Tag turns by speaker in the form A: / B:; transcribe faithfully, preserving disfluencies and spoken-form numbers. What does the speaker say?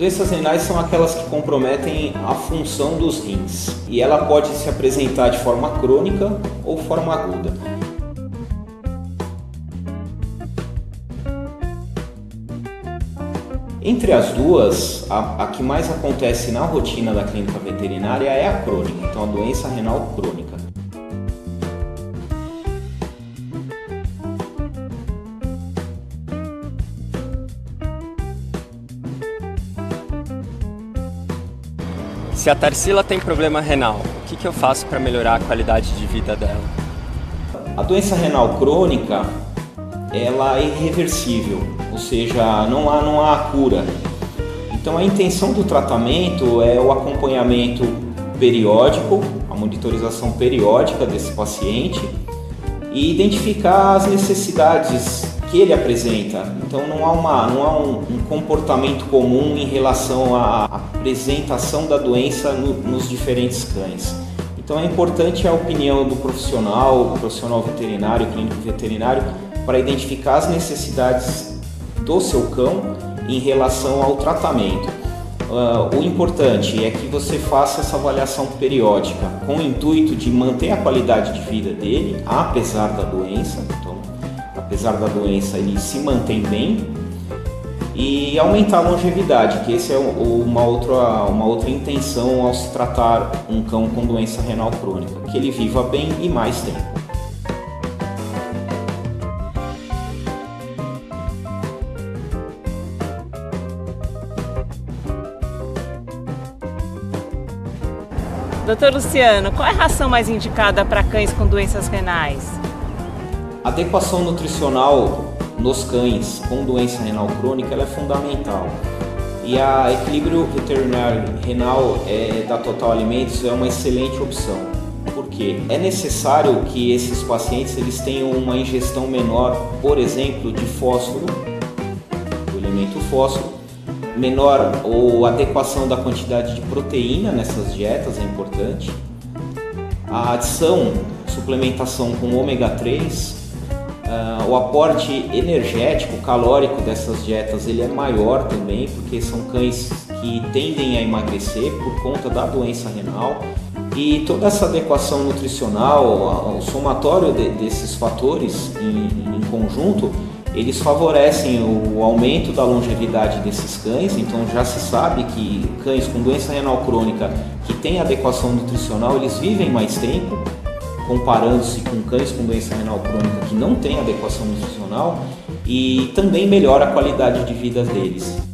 A: Doenças renais são aquelas que comprometem a função dos rins e ela pode se apresentar de forma crônica ou forma aguda. Entre as duas, a, a que mais acontece na rotina da clínica veterinária é a crônica, então a doença renal crônica.
B: Se a Tarsila tem problema renal, o que, que eu faço para melhorar a qualidade de vida dela?
A: A doença renal crônica, ela é irreversível, ou seja, não há, não há cura. Então a intenção do tratamento é o acompanhamento periódico, a monitorização periódica desse paciente e identificar as necessidades que ele apresenta. Então não há, uma, não há um, um comportamento comum em relação à apresentação da doença no, nos diferentes cães. Então é importante a opinião do profissional, profissional veterinário, clínico veterinário, para identificar as necessidades do seu cão em relação ao tratamento. Uh, o importante é que você faça essa avaliação periódica com o intuito de manter a qualidade de vida dele, apesar da doença. Então, apesar da doença, ele se mantém bem e aumentar a longevidade, que essa é uma outra, uma outra intenção ao se tratar um cão com doença renal crônica, que ele viva bem e mais tempo.
C: doutor Luciano, qual é a ração mais indicada para cães com doenças renais?
A: A adequação nutricional nos cães com doença renal crônica ela é fundamental. E a equilíbrio veterinário renal é, da Total Alimentos é uma excelente opção. Por quê? É necessário que esses pacientes eles tenham uma ingestão menor, por exemplo, de fósforo, do elemento fósforo, menor ou adequação da quantidade de proteína nessas dietas é importante. A adição, suplementação com ômega três, uh, o aporte energético, calórico dessas dietas ele é maior também, porque são cães que tendem a emagrecer por conta da doença renal. E toda essa adequação nutricional, o somatório de, desses fatores em, em conjunto, eles favorecem o aumento da longevidade desses cães. Então já se sabe que cães com doença renal crônica que têm adequação nutricional, eles vivem mais tempo, comparando-se com cães com doença renal crônica que não têm adequação nutricional, e também melhora a qualidade de vida deles.